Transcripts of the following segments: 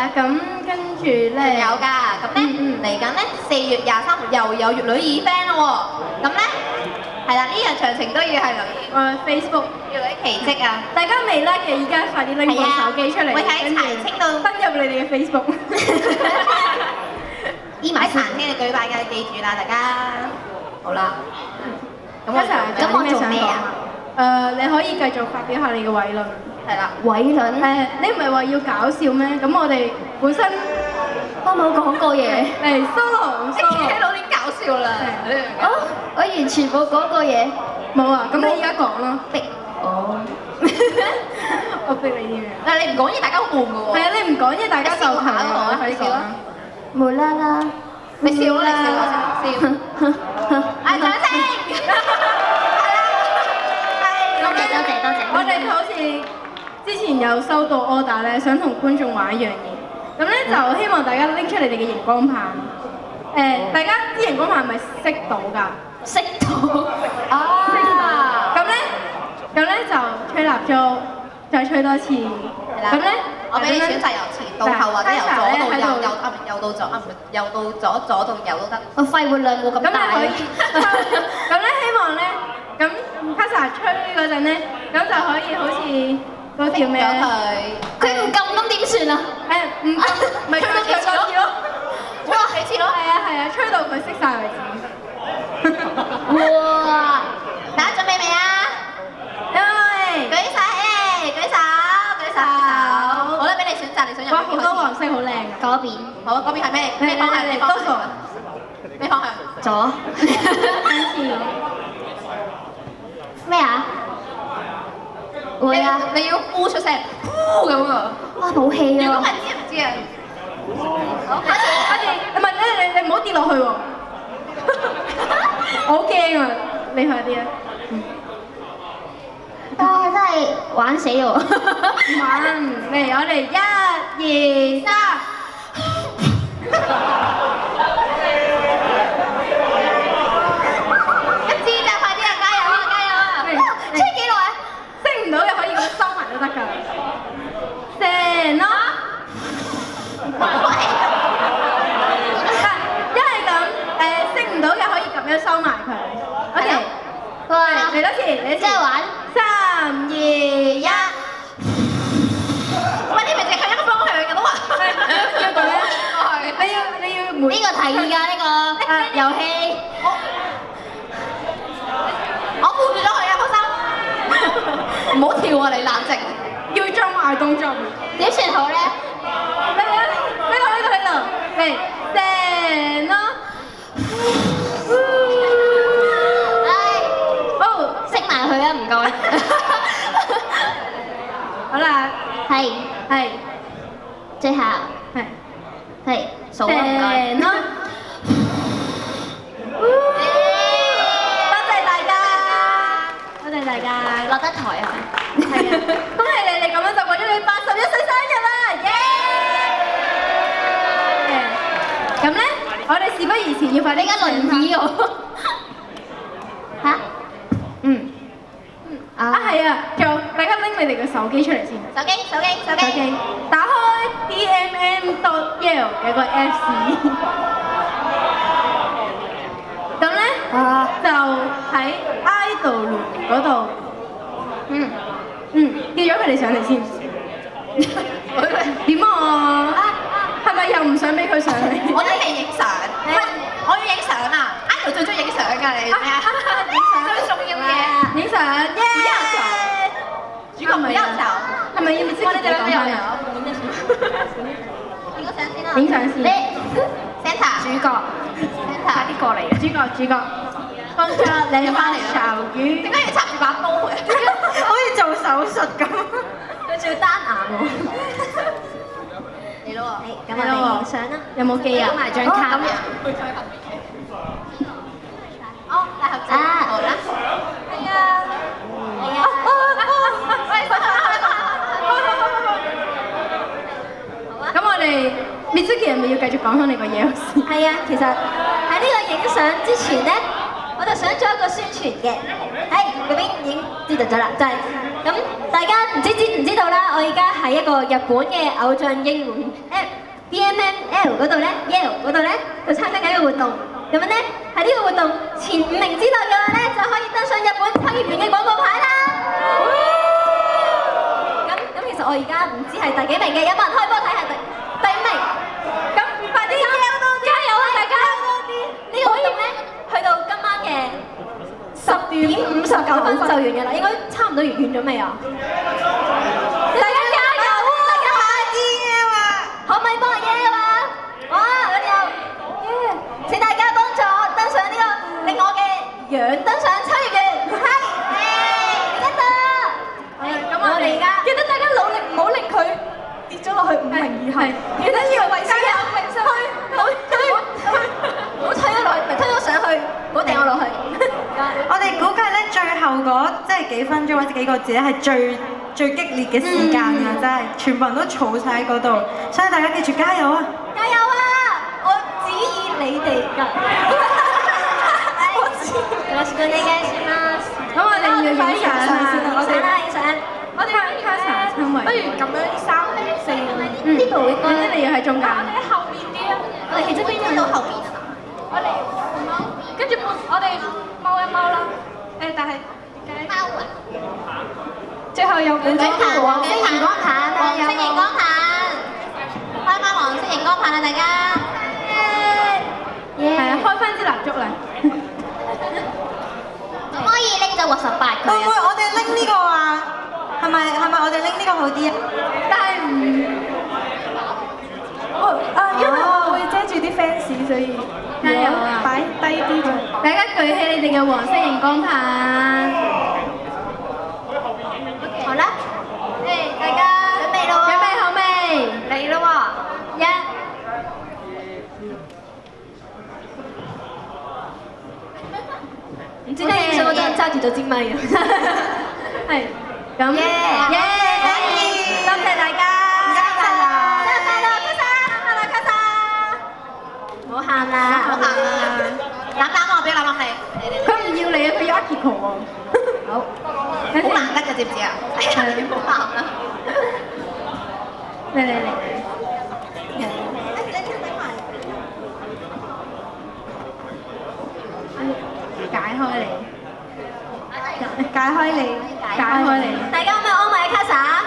啊，咁跟住咧有㗎，咁咧嚟緊咧4月23號又有粵女二 friend 咯喎，咁咧係啦，呢樣詳情都要係留意我 Facebook 粵女奇蹟啊！ 大家未 like 嘅，而家快啲拎部手機出嚟， 會喺柴青度登入你哋嘅 Facebook。 依埋喺殘聽嘅舉辦嘅，記住啦，大家。好啦，咁我做咩啊？ 你可以繼續發表下你嘅偉論。 係啦， 偉論你唔係話要搞笑咩？咁我哋本身我冇講過嘢。 嚟 solo， 你聽到點搞笑啦？ 我完全冇講過嘢。 冇啊，咁你而家講咯。 逼我。 我逼你啲咩？ 但係你唔講嘢，大家好悶㗎喎。 係啊，你唔講嘢，大家就笑下喎， 快啲講啦。 無啦啦。 你笑啦，你笑。係掌聲。 多謝多謝。 我哋好似之前有收到 order 咧，想同觀眾玩一樣嘢。咁咧就希望大家拎出你哋嘅熒光棒。大家啲熒光棒係咪熄到㗎？ 識到。 啊！咁咧就吹蠟燭，再吹多次。 係啦。 咁咧， 我俾你選擇由前到後或者由左到右，右到左，右到左，左到右都得。 我肺活量冇咁大。 咁你可以。咁咧希望咧，咁 Kasa 吹嗰陣咧，咁就可以好似嗰條咩咧？ 佢唔撳咁點算啊？ 唔撳，咪吹多幾次咯。 吹多幾次咯。 係啊，吹到佢熄晒為止。 哇！ 大家準備未啊？舉手，舉手，舉手。好啦，俾你選擇，你想入邊開始。 哇，好多黃色，好靚啊！ 嗰邊。 好，嗰邊係咩？咩方向？咩方向？咩方向？ 左。咩啊？會啊！ 你要呼出聲，呼咁啊！ 哇，冇氣啊！ 如果唔知唔知啊。好，開始。 唔係你唔好跌落去喎！我好驚啊！你快啲啊！ 啊，真係玩死我！ 玩嚟，我哋1、2、3。 一支咋，快啲啊！加油啊！加油啊！ 吹幾耐啊？ 升唔到嘅可以咁收埋都得㗎。成咯。一係咁升唔到嘅可以咁樣收埋佢。OK。 哇！ 嚟多次，你真係玩。 3、2、1。 喂，你咪淨係一個方向嘅都話。 要咁樣。你要每呢個提議㗎，呢個遊戲。 我扶住咗佢啊，放心。唔好跳啊，你冷靜。 要 jump 嗌動 jump。 點算好咧？ 嚟啊！呢度，嚟成咯。 熄埋佢啊！唔該。 好啦， 係最後係數啊！唔該。 咯。多謝大家，多謝大家。 落得台啊！ 係啊，恭喜你咁樣就過咗你81歲生日啦！耶！咁咧，我哋事不宜遲，要快啲。 你而家輪椅喎。嚇？ 係啊，仲大家拎你哋嘅手機出嚟先。手機，打開 DMM.Yale 嘅個 Apps。咁咧就喺 Idol 嗰度。叫咗佢哋上嚟先。點啊？係咪又唔想俾佢上嚟？ 我哋係影相，我要影相啊 ！Idol 最中意影相㗎，你咩啊？最重要嘅嘢， 影相耶！ 主角唔要求， 係咪要即刻講翻啊？ 影個相先啦。 影相先。 Santa 主角，快啲過嚟啊！主角，放出你翻嚟潮語。 點解要插住把刀嘅？ 好似做手術咁。佢仲要單眼喎。 嚟咯喎！ 咁我哋影相啦。 有冇機啊？ 埋張卡。 哦，大合照。好啦。係啊。 咁我哋 Mitsuki 係咪要繼續講翻你個嘢先？ 係啊，其實喺呢個影相之前咧，我就想做一個宣傳嘅。嗰邊已經知道咗啦，就係咁大家唔知道啦，我而家喺一個日本嘅偶像應援 BMML 嗰度咧 ，Yale 嗰度咧，就參加緊一個活動。咁樣咧，喺呢個活動前5名之內嘅話咧，就可以登上日本秋葉原嘅廣告牌啦。咁其實我而家唔知係第幾名嘅，有冇人開波睇下第5名？咁快啲加油啊！大家呢個活動咧，去到今晚嘅10:59就完嘅啦，應該差唔多完咗未啊？大家加油啊！大家快啲啊！可唔可以幫我耶啊？哇！嗰啲有耶！請大家幫助我登上呢個令我嘅樣登上秋葉原，係得得。咁我哋而家記得大家努力，唔好令佢跌咗落去5名以後。記得要維持唔好推咗落去，唔係推咗上去，唔好掟我落去。 我哋估計咧，最後嗰即係幾分鐘或者幾個字咧，係最激烈嘅時間啊！真係全部人都嘈晒喺嗰度，所以大家記住加油啊！ 加油啊！我指意你哋㗎。我指。よろしくお願いします。 咁我哋要影相啊！ 影相。 我哋卡莎親圍。 不如咁樣3、4， 呢度應該。 你要喺中間。 我哋喺後面啲啊！ 我哋其實邊到後面啊？ 我哋跟住我哋踎一踎啦。但係點解？ 踎啊！ 最後有兩張圖啊！ 黃色熒光棒啊！ 黃色熒光棒，開翻黃色熒光棒啦，大家。 係啊，開翻支蠟燭啦。 可唔可以拎走68佢會唔會我哋拎呢個啊？係咪我哋拎呢個好啲啊？ 但係唔， 因為我會遮住啲 fans，所以加油啊！ 擺低啲咗。 大家舉起你哋嘅黃色熒光棒。 好啦，大家準備咯喎， 準備好未？ 嚟咯喎，1。 唔知點解影相嗰陣揸住咗支咪啊！ 係咁，耶！多謝大家， 生日快樂！ 生日快樂，卡莎，快樂卡莎！ 唔好喊啦！ 唔好喊啦，攬我，俾攬落你。 佢唔要你啊，佢要 Akiko 喎。好， 好難得嘅，知唔知啊？係啊，你唔好喊啦。 嚟。解開你，解開你，解開你。 大家可唔可以安慰阿卡莎？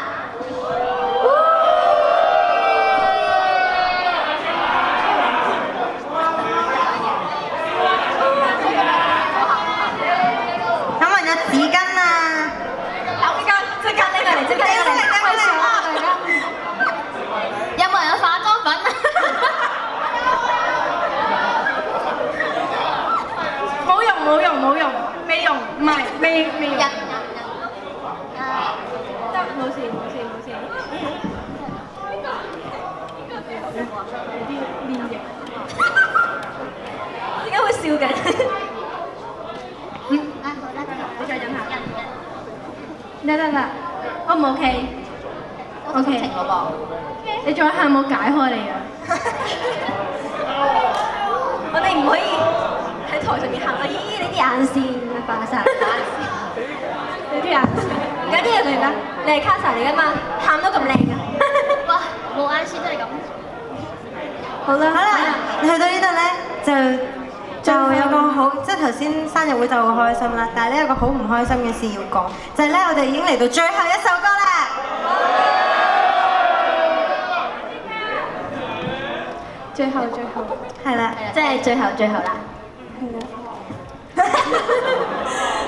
咁啊有紙巾啊！ 即刻拎過嚟，即刻拎過嚟，開笑啊！大家。 有冇人有化妝品啊？ 冇用，未用，唔係未用。得，冇事。有啲面型。 點解會笑嘅？ 你再忍下。得，O 唔 OK？OK。 情咯你再喊我解開你啊！ 我哋唔可以喺台上面喊啊！咦，你啲眼線化晒，你啲眼線，唔緊要嚟啦，你係卡莎嚟噶嘛，喊到咁靚嘅，哇，冇眼線都係咁。 好啦，去到呢度咧就有個好，即係頭先生日會就好開心啦，但係咧有個好唔開心嘅事要講，就係咧我哋已經嚟到最後一首歌啦。 最後， 係啦， 即係最後啦。 係啦。